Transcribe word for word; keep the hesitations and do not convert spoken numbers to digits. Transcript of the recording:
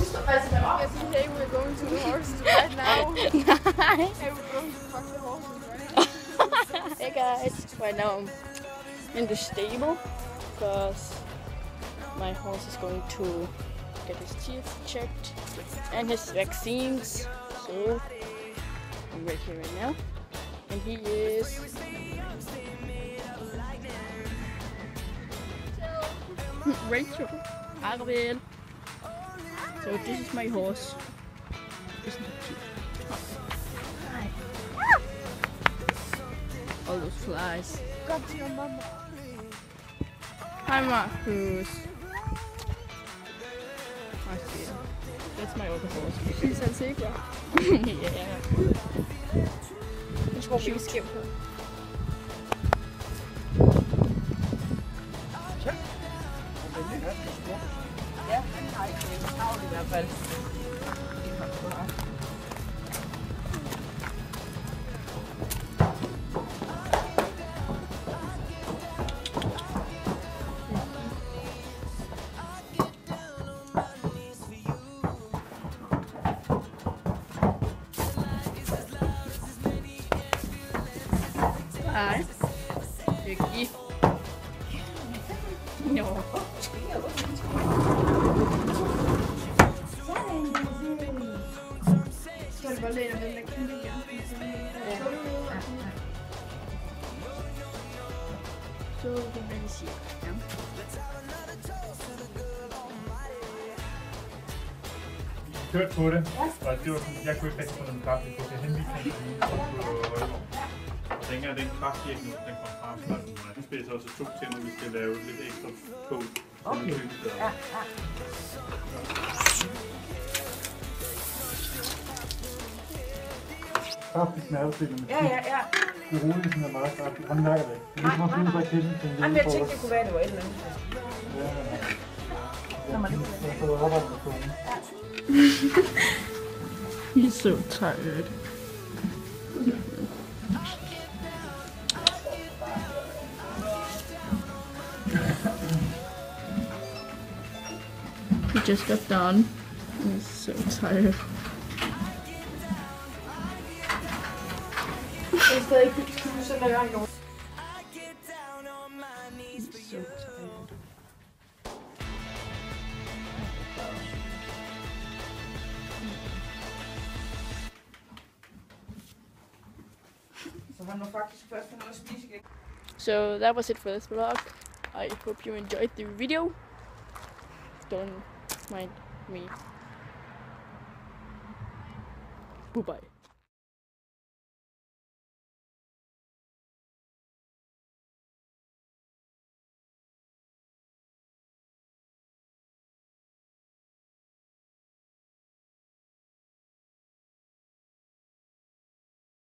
Yes, hey, we're going to the horses right now. Hey, we're going to fuck the horses, right? Hey guys, right now I'm in the stable because my horse is going to get his teeth checked and his vaccines. So I'm right here right now, and he is Rachel. Ravel. So this is my horse. Isn't it cute? Hi. All those flies. Come to your mama. Hi Marcus. I see it. That's my other horse. She's a zebra. Yeah. Jeg tror, vi skal skæmme på. Ja, han har ikke en travl i hvert fald. Hej. Hyggelig. Jo. Så det var lidt af den der kæmpe hjælp. Så kan man sige. Ja. Kørt på det, og det var sådan, jeg kunne ikke rigtig få den kraft, jeg kunne henvise til den på Ravel. Og dengang den kraft, jeg ikke den kom frem, så det spiller så også to til, når vi skal lave lidt ekstra på. Okay. Ja, ja. Kraftig smertestillende. Ja, ja, ja. Det rolige sådan er meget kraftigt. Han mærker det ikke. Det er ligesom at fylde sig kæden til en Jamen, jeg tænkte, det kunne være, det var et eller andet. Ja, Når man ikke jeg har fået arbejdet med tonen. He's so tired. He just got done. He's so tired. Jeg er stadig ikke kylde, så lader jeg noget. He's so tired. Så han var faktisk først for noget at spise igen. So that was it for this vlog. I hope you enjoyed the video. Don't mind me. Bye bye.